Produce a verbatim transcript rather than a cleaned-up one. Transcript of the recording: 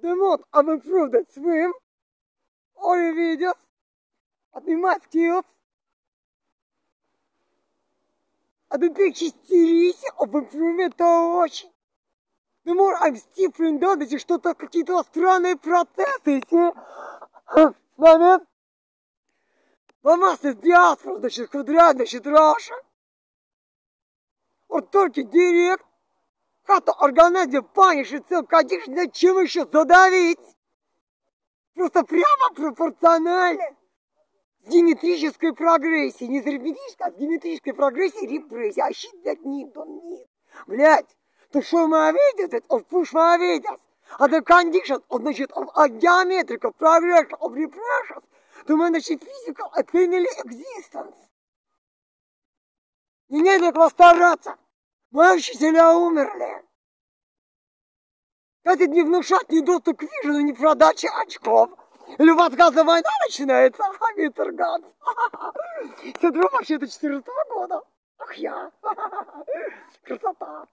the mod of improved swim or videos of my skills of the big series of improvement очень. The more I'm stifling донати, что-то какие-то странные процессы, если момент ломался диаспора, значит, квадрат, значит, Раша. Вот только директ, как-то организм панишь и цел, конечно, зачем еще задавить? Просто прямо пропорционально с геометрической прогрессией, не с арифметической, а с геометрической прогрессией репрессии. А щит, блядь, нет, он нет. Блядь, то что мы видим, of push my videos, and the conditions of, значит, of a geometrical progression of repressions to manage physical and family existence. Не надо этого стараться. Мои учителя умерли. Это не внушать ни доступ к вижену, ни продачи очков. Или у вас газовая война начинается, а Витерганс. Синдром вообще-то четырнадцатого года. Ах я. Красота.